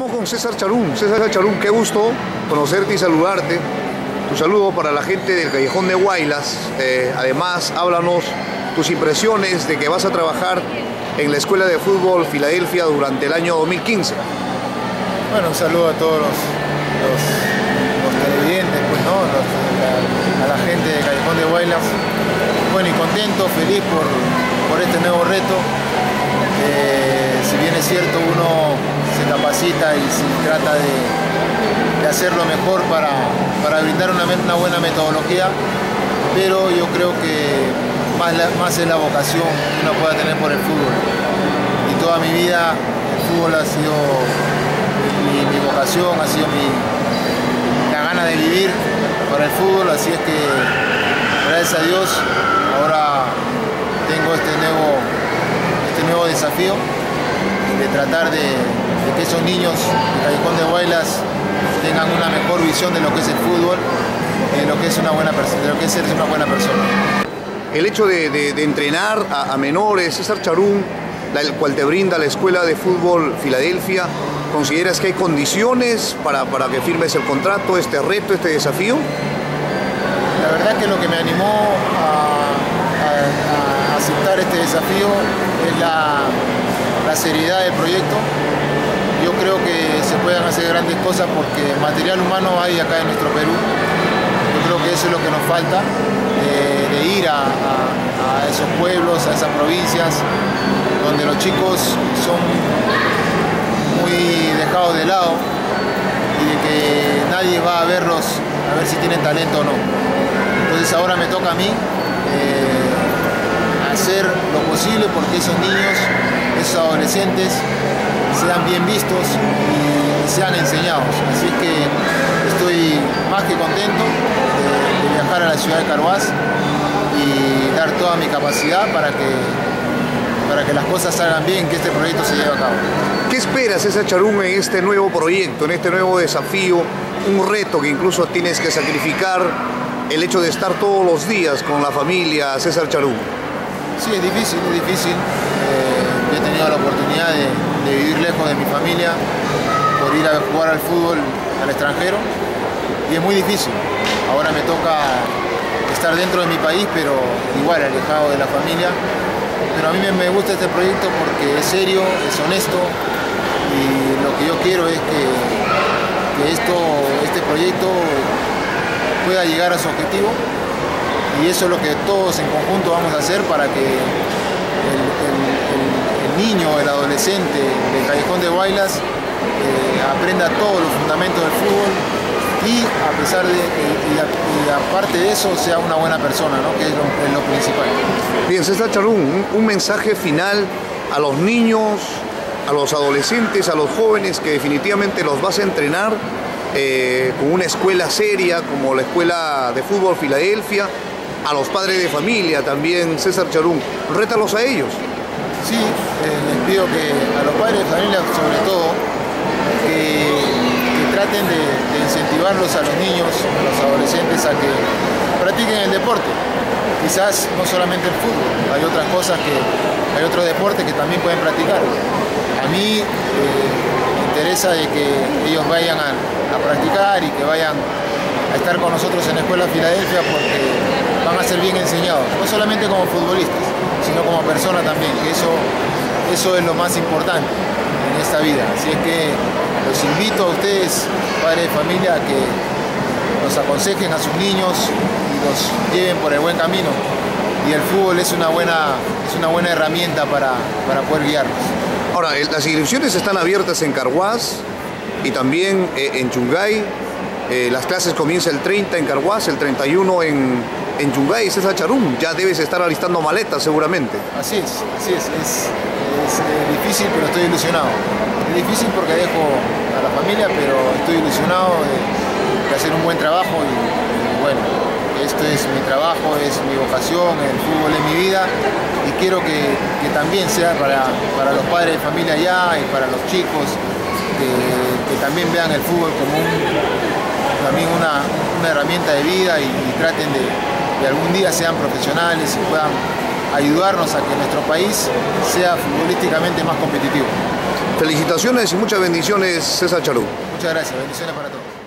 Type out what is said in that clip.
Estamos con César Charún. César Charún, qué gusto conocerte y saludarte. Tu saludo para la gente del Callejón de Huaylas. Además, háblanos tus impresiones de que vas a trabajar en la Escuela de Fútbol Filadelfia durante el año 2015. Bueno, un saludo a todos los televidentes, pues, ¿no? A la gente de Callejón de Huaylas. Bueno, y contento, feliz por este nuevo reto. Si bien es cierto, uno se capacita y se trata de hacerlo mejor para brindar una buena metodología, pero yo creo que más es la vocación que uno pueda tener por el fútbol. Y toda mi vida el fútbol ha sido mi vocación, ha sido la gana de vivir para el fútbol, así es que gracias a Dios ahora tengo este nuevo desafío de tratar de que esos niños de Callejón de Huaylas tengan una mejor visión de lo que es el fútbol, de lo que es una buena persona, de lo que es ser una buena persona. El hecho de entrenar a menores, César Charún, el cual te brinda la Escuela de Fútbol Filadelfia, ¿consideras que hay condiciones para que firmes el contrato, este reto, este desafío? La verdad que lo que me animó a aceptar este desafío es la seriedad del proyecto. Yo creo que se pueden hacer grandes cosas porque material humano hay acá en nuestro Perú. Yo creo que eso es lo que nos falta, de ir a esos pueblos, a esas provincias, donde los chicos son muy dejados de lado y de que nadie va a verlos, a ver si tienen talento o no. Entonces ahora me toca a mí hacer lo posible porque esos niños, esos adolescentes sean bien vistos y sean enseñados. Así es que estoy más que contento de viajar a la ciudad de Carhuaz y dar toda mi capacidad para que las cosas salgan bien, que este proyecto se lleve a cabo. ¿Qué esperas, César Charún, en este nuevo proyecto, en este nuevo desafío, un reto que incluso tienes que sacrificar, el hecho de estar todos los días con la familia, César Charún? Sí, es difícil, es difícil. Yo he tenido la oportunidad de vivir lejos de mi familia, por ir a jugar al fútbol al extranjero, y es muy difícil. Ahora me toca estar dentro de mi país, pero igual alejado de la familia. Pero a mí me gusta este proyecto porque es serio, es honesto, y lo que yo quiero es que este proyecto pueda llegar a su objetivo, y eso es lo que todos en conjunto vamos a hacer para que el niño, el adolescente del Callejón de Huaylas aprenda todos los fundamentos del fútbol y aparte de eso sea una buena persona, ¿no? Que es lo principal. Bien, César Charún, un mensaje final a los niños, a los adolescentes, a los jóvenes que definitivamente los vas a entrenar con una escuela seria como la Escuela de Fútbol Filadelfia, a los padres de familia también, César Charún, rétalos a ellos. Sí, les pido que a los padres de familia sobre todo, que traten de incentivarlos a los niños, a los adolescentes a que practiquen el deporte. Quizás no solamente el fútbol, hay otras cosas hay otros deportes que también pueden practicar. A mí me interesa de que ellos vayan a practicar y que vayan a estar con nosotros en la Escuela Filadelfia porque van a ser bien enseñados, no solamente como futbolistas, sino como personas también, que eso es lo más importante en esta vida. Así es que los invito a ustedes, padres de familia, a que los aconsejen a sus niños y los lleven por el buen camino. Y el fútbol es una buena herramienta para poder guiarlos. Ahora, las inscripciones están abiertas en Carhuaz y también en Yungay. Las clases comienzan el 30 en Carhuaz, el 31 en Yungay. César Charún, ya debes estar alistando maletas seguramente. Así es. Es difícil, pero estoy ilusionado. Es difícil porque dejo a la familia, pero estoy ilusionado de hacer un buen trabajo y bueno, esto es mi trabajo, es mi vocación, el fútbol es mi vida y quiero que también sea para los padres de familia allá y para los chicos que también vean el fútbol como también una herramienta de vida y traten de algún día sean profesionales y puedan ayudarnos a que nuestro país sea futbolísticamente más competitivo. Felicitaciones y muchas bendiciones, César Charú. Muchas gracias, bendiciones para todos.